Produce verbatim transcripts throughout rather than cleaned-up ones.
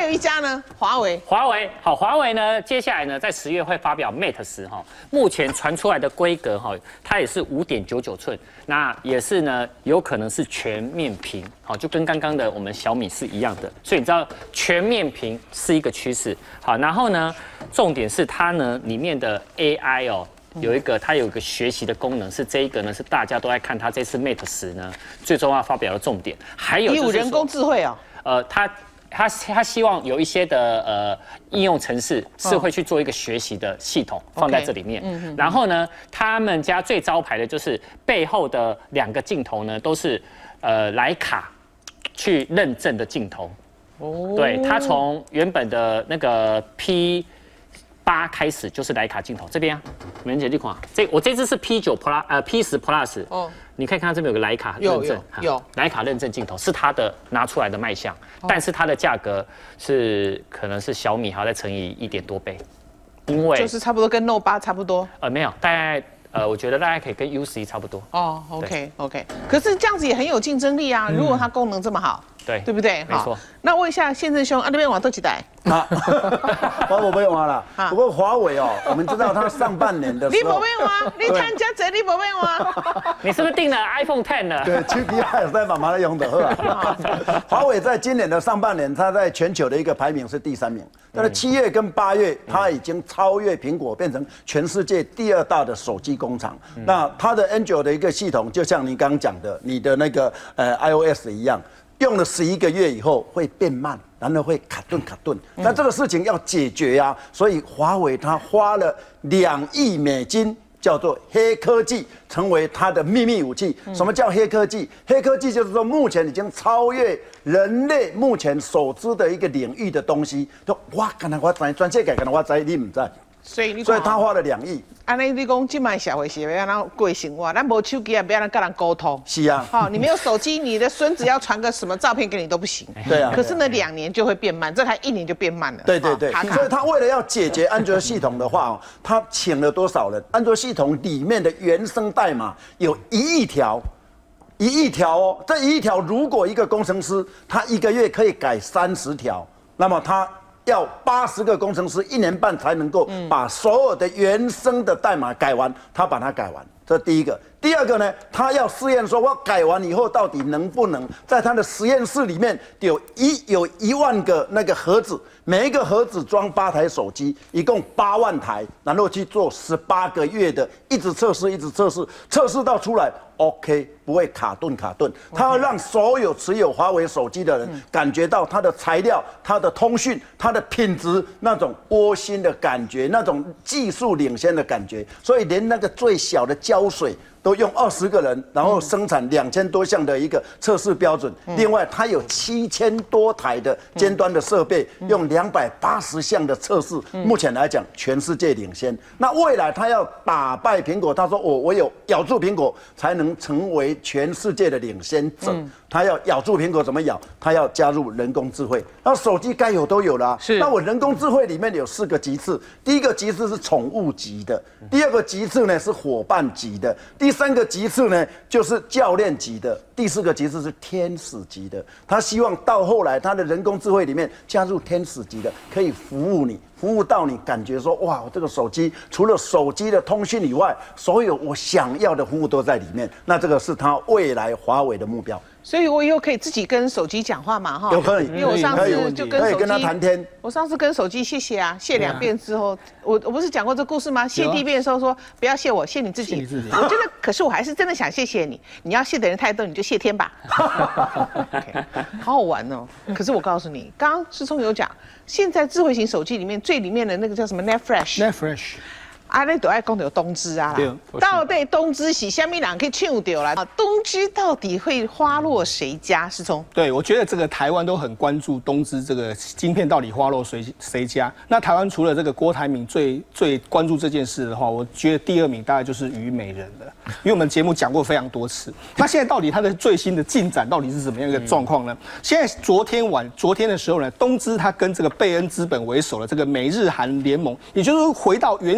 有一家呢，华为。 华为好，华为呢，接下来呢，在十月会发表 Mate 十哈，目前传出来的规格哈，它也是五点九九寸，那也是呢，有可能是全面屏，好，就跟刚刚的我们小米是一样的，所以你知道全面屏是一个趋势。好，然后呢，重点是它呢里面的 A I 哦。有一个，它有一个学习的功能，是这一个呢，是大家都在看它这次 Mate 十呢最重要发表的重点。还有就是人工智慧哦， 呃，它它它希望有一些的呃应用程式是会去做一个学习的系统放在这里面。嗯、然后呢，他们家最招牌的就是背后的两个镜头呢，都是呃徕卡去认证的镜头。哦，对，它从原本的那个 P。八开始就是徕卡镜头，这边啊，美人姐你看，这我这支是 P 九 Plus 呃 P 十 Plus， 哦，你可以看到这边有个徕卡认证， 有徕卡认证镜头是它的拿出来的卖相，哦、但是它的价格是可能是小米还要再乘以一点多倍，因为就是差不多跟 Note 八差不多， 呃没有，大概呃我觉得大概可以跟 U 十一差不多。 哦 ，OK OK， 可是这样子也很有竞争力啊，嗯、如果它功能这么好。 对， 对不对？ 没错。 那问一下宪政兄，啊那边往多几代？ 啊，我不用了。不过华为哦，我们知道它上半年的时候， 你不用啊，你参加这你不用啊。 你是不是订了 iPhone Ten 了？ 对，手机还有在慢慢的用的呵。华为在今年的上半年，它在全球的一个排名是第三名，但是七月跟八月，它已经超越苹果，变成全世界第二大的手机工厂。那它的 Android 的一个系统，就像您刚刚讲的，你的那个呃 iOS 一样。用了十一个月以后会变慢，然后会卡顿卡顿。那这个事情要解决呀、啊，所以华为它花了两亿美金，叫做黑科技，成为它的秘密武器。什么叫黑科技？黑科技就是说目前已经超越人类目前所知的一个领域的东西。就哇，可能我知，全世界可能我知，你唔知。 所以你所以他花了两亿。 安尼你讲，今卖社会是要安怎过生活？咱无手机啊，不要让跟人沟通。 是啊。 好，你没有手机，你的孙子要传个什么照片给你都不行。 对啊。 可是呢，两年就会变慢，这才一年就变慢了。 对对对。所以他为了要解决安卓系统的话哦，他请了多少人？安卓系统里面的原生代码有一亿条，一亿条哦。这一亿条，如果一个工程师他一个月可以改三十条，那么他。要八十个工程师一年半才能够把所有的原生的代码改完，他把它改完，这第一个。第二个呢，他要试验说，我改完以后到底能不能在他的实验室里面有一有一万个那个盒子，每一个盒子装八台手机，一共八万台，然后去做十八个月的一直测试，一直测试，测试到出来 OK， 不会卡顿卡顿。他要让所有持有华为手机的人感觉到它的材料、它的通讯、它的品质那种窝心的感觉，那种技术领先的感觉。所以连那个最小的胶水。都用二十个人，然后生产两千多项的一个测试标准。嗯、另外，它有七千多台的尖端的设备，嗯、用两百八十项的测试。嗯、目前来讲，全世界领先。那未来它要打败苹果，他说我我有咬住苹果，才能成为全世界的领先者。嗯、他要咬住苹果怎么咬？他要加入人工智慧。那手机该有都有了、啊。是。那我人工智慧里面有四个级次，第一个级次是宠物级的，第二个级次呢是伙伴级的，第三个级次呢，就是教练级的；第四个级次是天使级的。他希望到后来，他的人工智慧里面加入天使级的，可以服务你，服务到你感觉说，哇，这个手机除了手机的通讯以外，所有我想要的服务都在里面。那这个是他未来华为的目标。所以我以后可以自己跟手机讲话嘛，哈， 有可以， 因为我上次就跟手机， 可以跟他谈天。 我上次跟手机谢谢啊，谢两遍之后，我我不是讲过这故事吗？谢第一遍的时候说不要谢我，谢你自己。你自己。我觉得，可是我还是真的想谢谢你。你要谢的人太多，你就谢天吧。okay, 好好玩哦。可是我告诉你，刚刚世聪有讲，现在智慧型手机里面最里面的那个叫什么 Netfresh。Netfresh。啊，你都爱讲到东芝啊啦，到底东芝是虾米人可以抢掉啦？东芝到底会花落谁家？世聪？ 对，我觉得这个台湾都很关注东芝这个晶片到底花落谁谁家。那台湾除了这个郭台铭最最关注这件事的话，我觉得第二名大概就是虞美人了，因为我们节目讲过非常多次。那现在到底它的最新的进展到底是怎么样一个状况呢？嗯、现在昨天晚昨天的时候呢，东芝它跟这个贝恩资本为首的这个美日韩联盟，也就是回到原始一开。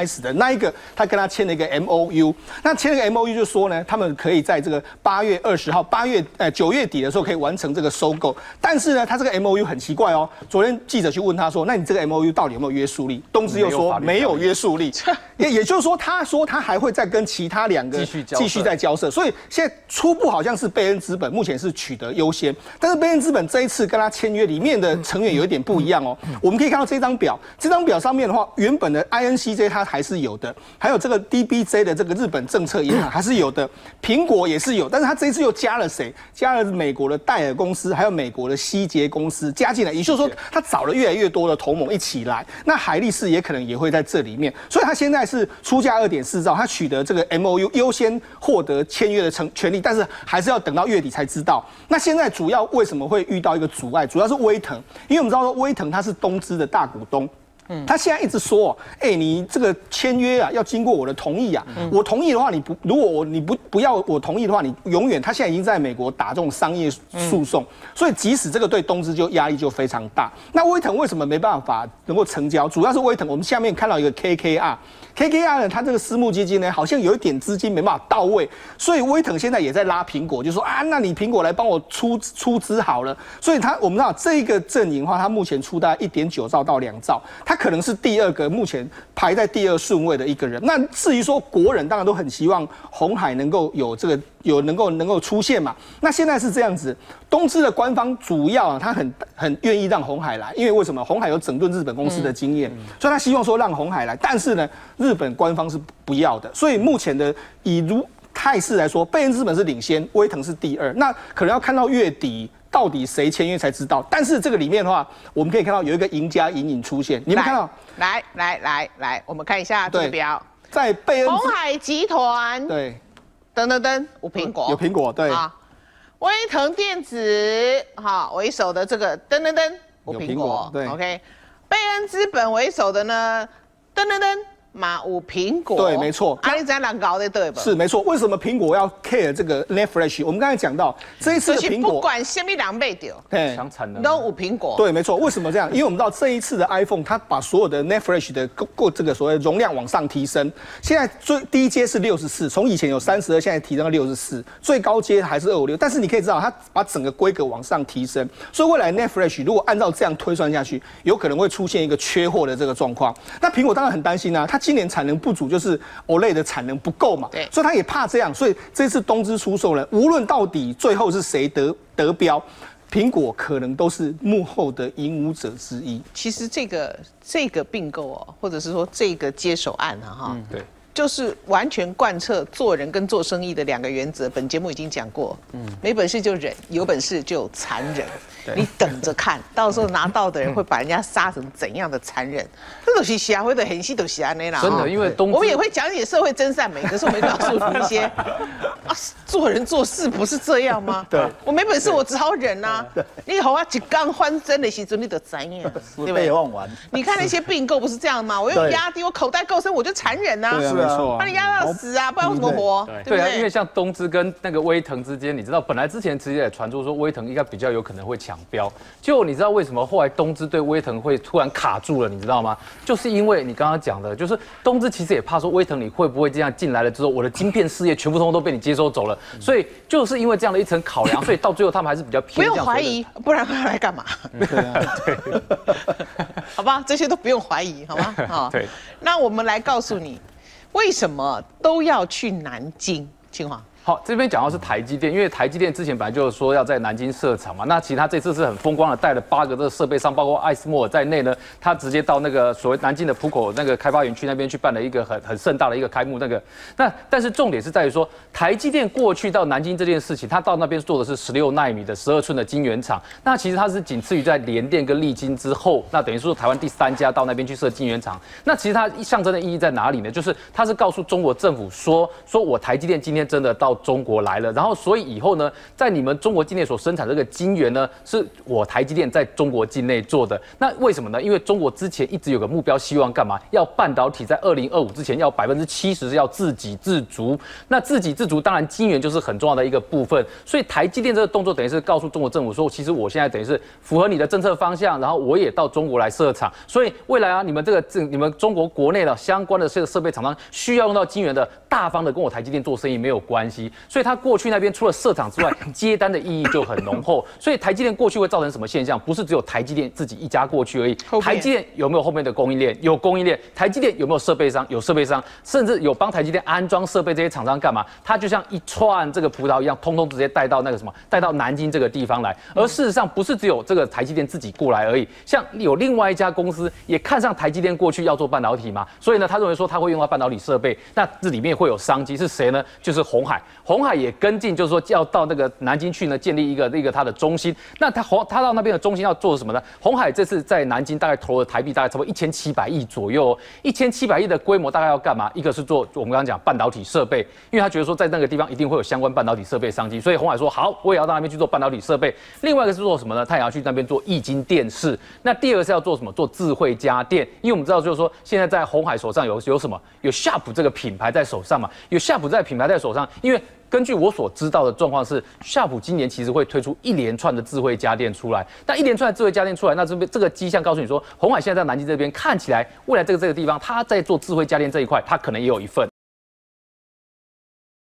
开始的那一个，他跟他签了一个 M O U。那签了个 M O U 就说呢，他们可以在这个八月二十号、八月呃九月底的时候可以完成这个收购。但是呢，他这个 M O U 很奇怪哦。昨天记者去问他说，那你这个 M O U 到底有没有约束力？东芝又说没有约束力。也也就是说，他说他还会再跟其他两个继续再交涉。所以现在初步好像是贝恩资本目前是取得优先，但是贝恩资本这一次跟他签约里面的成员有一点不一样哦。我们可以看到这张表，这张表上面的话，原本的 I N C J 它还是有的，还有这个 D B J 的这个日本政策银行还是有的，苹果也是有，但是它这一次又加了谁？加了美国的戴尔公司，还有美国的希捷公司加进来，也就是说，它找了越来越多的同盟一起来。那海力士也可能也会在这里面，所以它现在是出价二点四兆，它取得这个 M O U 优先获得签约的成权利，但是还是要等到月底才知道。那现在主要为什么会遇到一个阻碍？主要是威腾，因为我们知道说威腾它是东芝的大股东。嗯，他现在一直说，哎、欸，你这个签约啊，要经过我的同意啊。嗯、我同意的话，你不，如果我你不不要我同意的话，你永远，他现在已经在美国打这种商业诉讼，嗯、所以即使这个对东芝就压力就非常大。那威腾为什么没办法能够成交？主要是威腾，我们下面看到一个 K K R。K K R 呢，它这个私募基金呢，好像有一点资金没办法到位，所以威腾现在也在拉苹果，就说啊，那你苹果来帮我出出资好了。所以他我们知道这个阵营的话，它目前出大概一点九兆到两兆，它可能是第二个目前排在第二顺位的一个人。那至于说国人，当然都很希望鸿海能够有这个有能够能够出现嘛。那现在是这样子，东芝的官方主要啊，他很很愿意让鸿海来，因为为什么？鸿海有整顿日本公司的经验，嗯、所以他希望说让鸿海来，但是呢。日本官方是不要的，所以目前的以如态势来说，贝恩资本是领先，威腾是第二，那可能要看到月底到底谁签约才知道。但是这个里面的话，我们可以看到有一个赢家隐隐出现，你们看到？ 来来来来，我们看一下这个表， 在贝恩鸿海集团对， 噔噔噔，有苹果， 有苹果对啊，威腾电子哈为首的这个噔噔噔，有苹果对 ，OK， 贝恩资本为首的呢，噔噔噔。马五苹果对，没错。 阿里在哪搞的对吧？ 是没错。为什么苹果要 care 这个 Netfresh？ 我们刚才讲到这一次的苹果， 不管什么两倍丢， 对， 强产能都五苹果。 对，没错。为什么这样？因为我们知道这一次的 iPhone， 它把所有的 Netfresh 的过这个所谓容量往上提升。现在最低阶是六十四，从以前有三十二，现在提升到六十四，最高阶还是二五六。但是你可以知道，它把整个规格往上提升，所以未来 Netfresh 如果按照这样推算下去，有可能会出现一个缺货的这个状况。那苹果当然很担心啊，它今年产能不足。就是 O L E D 的产能不够嘛，所以他也怕这样，所以这次东芝出售呢，无论到底最后是谁得得标，苹果可能都是幕后的引舞者之一。 其实这个这个并购哦，或者是说这个接手案啊，哈、嗯， 对。 就是完全贯彻做人跟做生意的两个原则，本节目已经讲过。嗯，没本事就忍，有本事就残忍。你等着看，到时候拿到的人会把人家杀成怎样的残忍？这都是瞎，或者很细都瞎那啦。 真的，因为东， 我们也会讲解社会真善美，可是我们告诉你一些啊，做人做事不是这样吗？对，我没本事，我只好忍啊。你好啊，一杠翻身的时阵，你得怎样？ 对不对？ 你看那些并购不是这样吗？我用压低，我口袋够深，我就残忍啊。 是啊， 把你压到死啊，不然我怎么活？ 对啊，因为像东芝跟那个威腾之间，你知道，本来之前其实也传出说威腾应该比较有可能会抢标，结果你知道为什么后来东芝对威腾会突然卡住了？你知道吗？就是因为你刚刚讲的，就是东芝其实也怕说威腾你会不会这样进来了之后，我的晶片事业全部通通都被你接收走了，所以就是因为这样的一层考量，所以到最后他们还是比较偏。 不用怀疑，不然他来干嘛？ 对啊，对， 好吧，这些都不用怀疑，好吗？啊， 对。 那我们来告诉你。为什么都要去南京？清华。 好，这边讲到是台积电，因为台积电之前本来就是说要在南京设厂嘛，那其实他这次是很风光的，带了八个这个设备商，包括艾斯摩尔在内呢，他直接到那个所谓南京的浦口那个开发园区那边去办了一个很很盛大的一个开幕那个。那但是重点是在于说，台积电过去到南京这件事情，他到那边做的是十六奈米的十二寸的晶圆厂，那其实它是仅次于在联电跟力晶之后，那等于说台湾第三家到那边去设晶圆厂。那其实它象征的意义在哪里呢？就是它是告诉中国政府说，说我台积电今天真的到中国来了。然后所以以后呢，在你们中国境内所生产这个晶圆呢，是我台积电在中国境内做的。那为什么呢？因为中国之前一直有个目标，希望干嘛？要半导体在二零二五之前要百分之七十是要自给自足。那自给自足，当然晶圆就是很重要的一个部分。所以台积电这个动作等于是告诉中国政府说，其实我现在等于是符合你的政策方向，然后我也到中国来设厂。所以未来啊，你们这个这你们中国国内的相关的这个设备厂商需要用到晶圆的，大方的跟我台积电做生意没有关系。所以他过去那边除了设厂之外，接单的意义就很浓厚。所以台积电过去会造成什么现象？不是只有台积电自己一家过去而已。台积电有没有后面的供应链？有供应链。台积电有没有设备商？有设备商，甚至有帮台积电安装设备这些厂商干嘛？它就像一串这个葡萄一样，通通直接带到那个什么，带到南京这个地方来。而事实上，不是只有这个台积电自己过来而已，像有另外一家公司也看上台积电过去要做半导体嘛，所以呢，他认为说他会用到半导体设备，那这里面会有商机，是谁呢？就是鸿海。鸿海也跟进，就是说要到那个南京去呢，建立一个一个它的中心。那他鸿他到那边的中心要做什么呢？鸿海这次在南京大概投了台币大概差不多一千七百亿左右，一千七百亿的规模大概要干嘛？一个是做我们刚刚讲半导体设备，因为他觉得说在那个地方一定会有相关半导体设备商机，所以鸿海说好，我也要到那边去做半导体设备。另外一个是做什么呢？他也要去那边做液晶电视。那第二个是要做什么？做智慧家电，因为我们知道就是说现在在鸿海手上有有什么？有夏普这个品牌在手上嘛，有夏普这个品牌在手上，因为根据我所知道的状况是，夏普今年其实会推出一连串的智慧家电出来。那一连串的智慧家电出来，那这边这个迹象告诉你说，鸿海现在在南京这边看起来，未来这个这个地方，它在做智慧家电这一块，它可能也有一份。